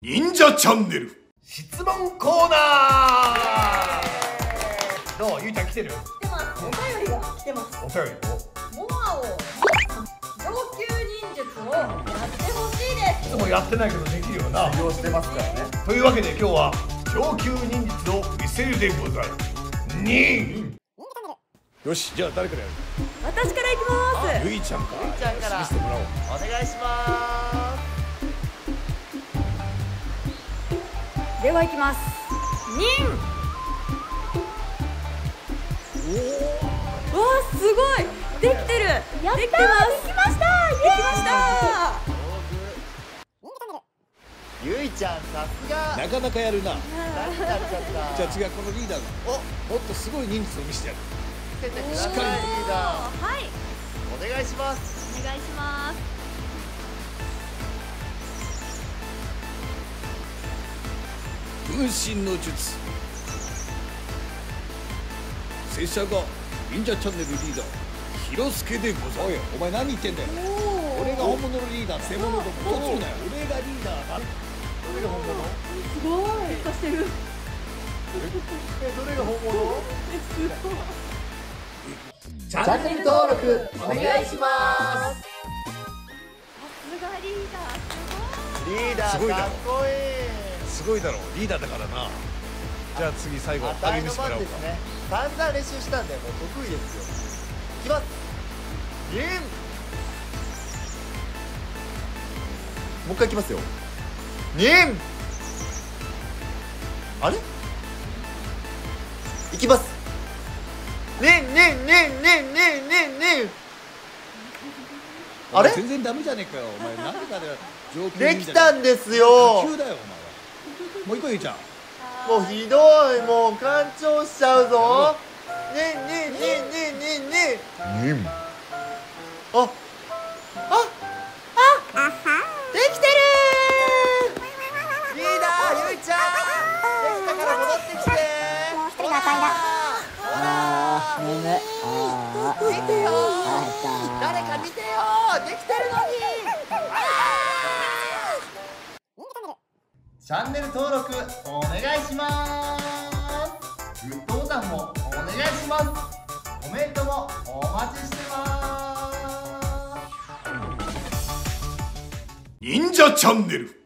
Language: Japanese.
忍者チャンネル質問コーナー。どう、ゆいちゃん来てる？ 来てます。お便りが来てます。 お便りモアを上級忍術をやってほしいです。 いつもやってないけどできるよな。 利用してますからね。 というわけで今日は上級忍術を見せるでござる。よし、じゃあ誰からやる？ 私からいきます。 ゆいちゃんか。 ゆいちゃんから見せてもらおう。 お願いしまではいきます。忍。わあ、すごい。できてる。できてます。できました。できました。 す。ゆいちゃん、さすが。 なかなかやるな。 何になっちゃった。 じゃあ次はこのリーダーがもっとすごい忍術を見せてやる。 つけてください。 しっかりリーダー。 はい。 お願いします。 お願いします。 分身の術。拙者が忍者チャンネルリーダー広助でござる。おい、お前何言ってんだよ。俺が本物のリーダー、偽物と嘘つくなよ。俺がリーダーだ。どれが本物？ すごい。化してる。 どれが本物？チャンネル登録お願いします。 さすがリーダー。 リーダすごいだろーかっこいい。 すごいだろう、リーダーだからな。じゃあ次最後当たりの励みしてもらおうか。 番ですね。散々練習したんでもう得意ですよ。いきます。忍。もう一回いきますよ。忍。あれ？いきます。忍。あれ？ 全然ダメじゃねえかよ。お前なんでかで上級できたんですよ。 下級だよお前は。もう一個ゆいちゃん。 もうひどい、もう干潮しちゃうぞ。忍。あ、できてるー。リーダー、ゆいちゃん。できたから戻ってきて。もう一人が赤いだ。 眠い。 見てよ。誰か見てよ。できてるのに。チャンネル登録お願いします。グッドボタンもお願いします。コメントもお待ちしてます。 忍者チャンネル。